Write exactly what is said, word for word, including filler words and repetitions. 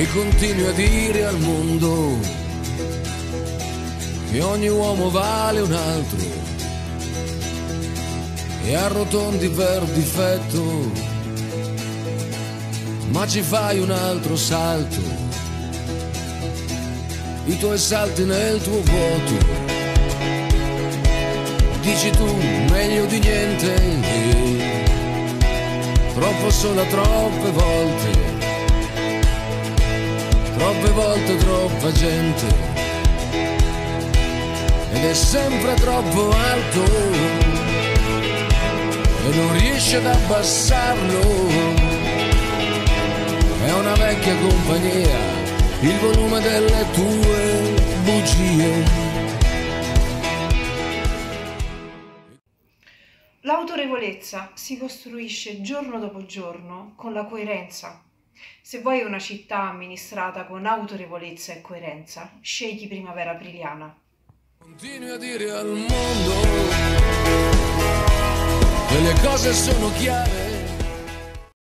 continui a dire al mondo che ogni uomo vale un altro e arrotondi per difetto, ma ci fai un altro salto, i tuoi salti nel tuo vuoto, dici tu meglio di niente, troppo sola troppe volte, troppe volte troppa gente, ed è sempre troppo alto e non riesce ad abbassarlo, è una vecchia compagnia, il volume delle tue bugie. L'autorevolezza si costruisce giorno dopo giorno con la coerenza. Se vuoi una città amministrata con autorevolezza e coerenza, scegli Primavera Apriliana. Continui a dire al mondo che le cose sono chiare.